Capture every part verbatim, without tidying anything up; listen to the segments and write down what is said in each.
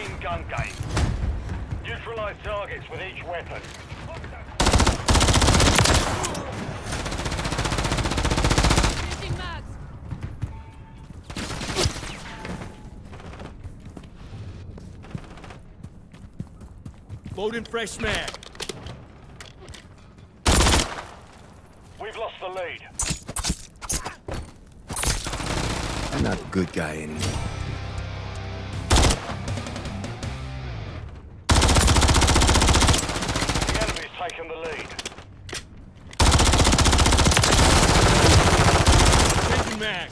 team gun game. Neutralize targets with each weapon. Using mags. Loading fresh mag. We've lost the lead. I'm not a good guy anymore. The enemy's taken the lead. Changing mag.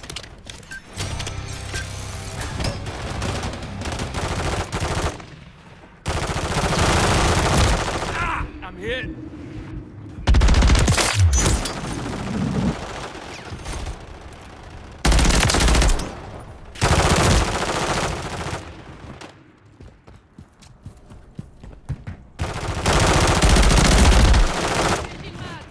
Ah! I'm hit. Using mags.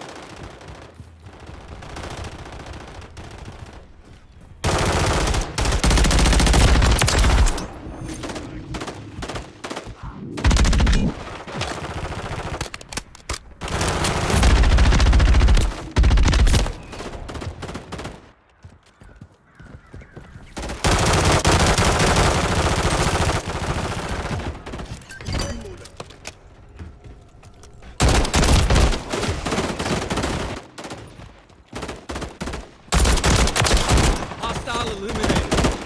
Hostile eliminated.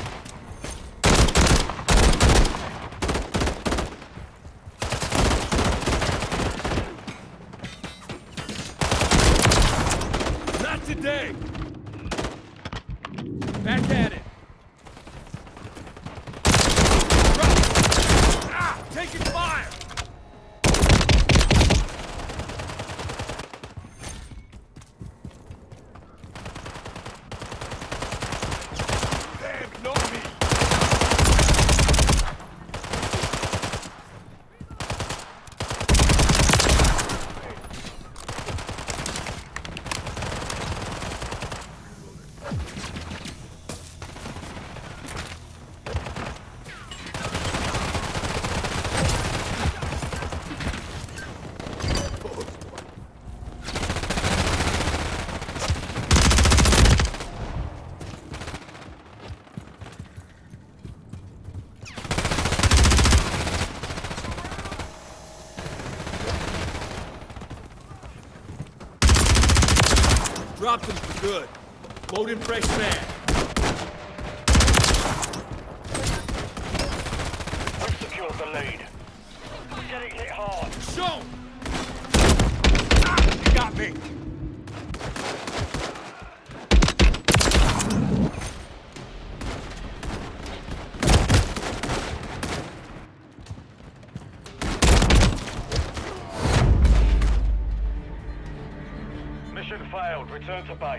Not today. Back at it. Drop. Ah! Taking fire. Damn, not me. Dropped him for good. Loading fresh mag. We've secured the lead. Getting hit hard. Show! Ah! You got me. Mission failed. Return to base.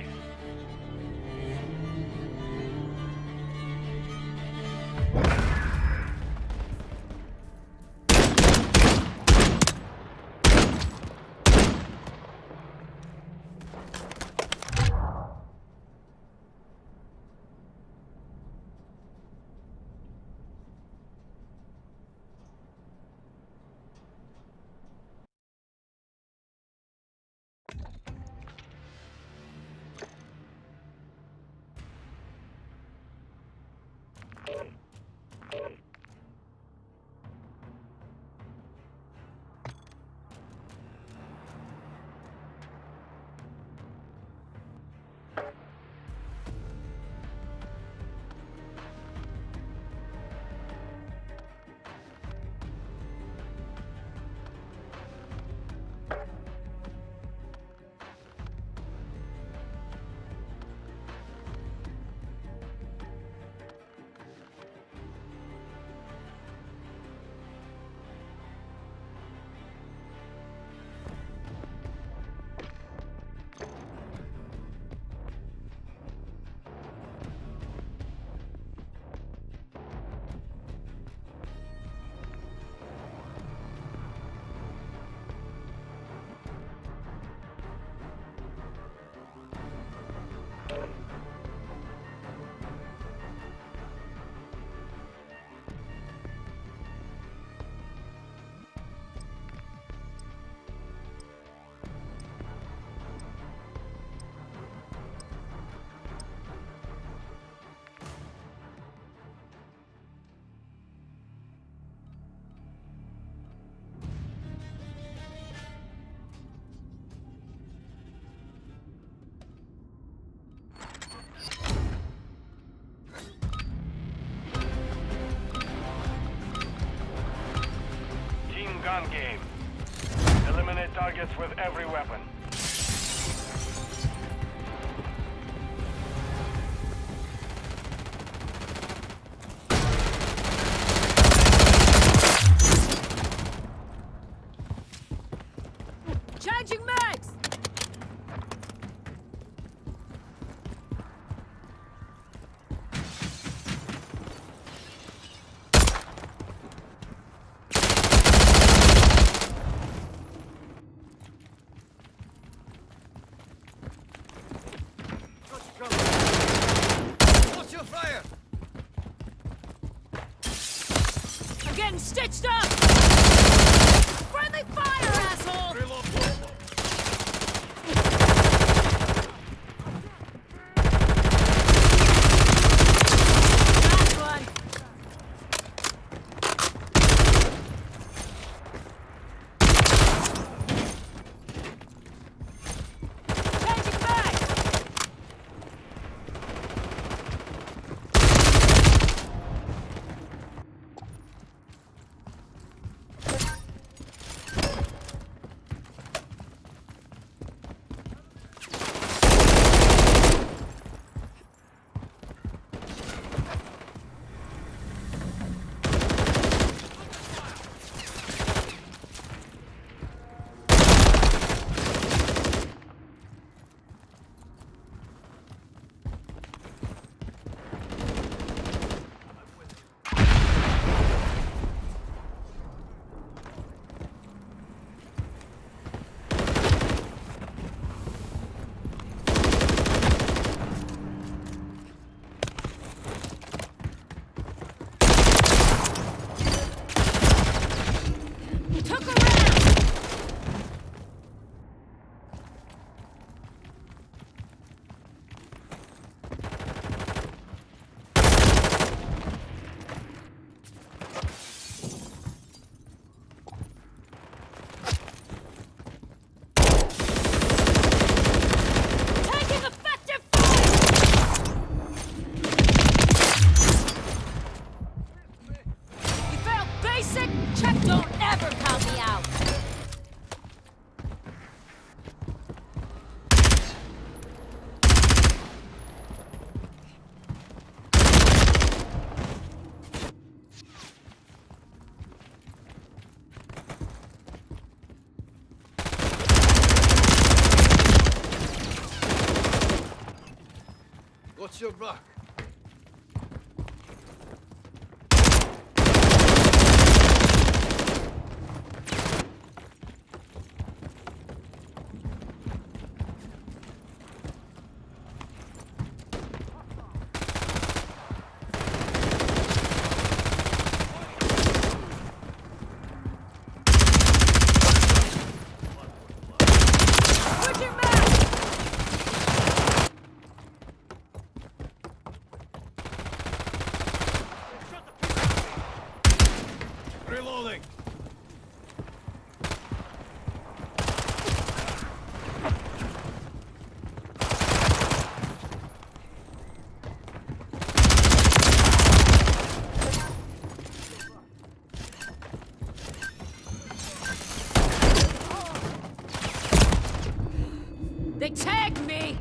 gun game. Eliminate targets with every weapon. Changing mags! What's your fire? I'm getting stitched up! Friendly fire, asshole! Reload. Last one! Changing mags! Took a round! Taking effective fire! You failed basic? Check don't ever count me out! What's your back? Switching mags! Reloading. They tagged me!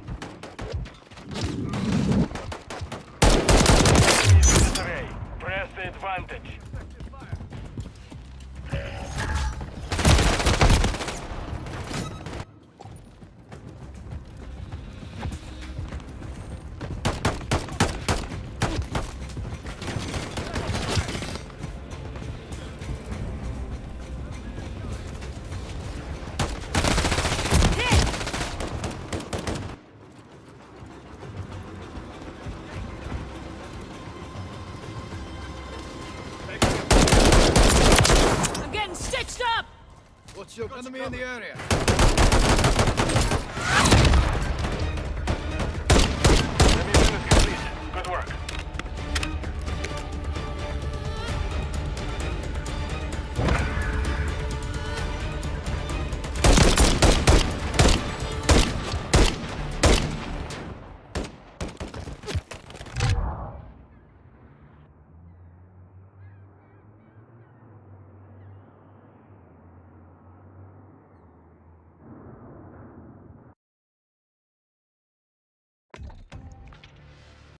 Press the advantage. I'm getting stitched up! What's your enemy in the area?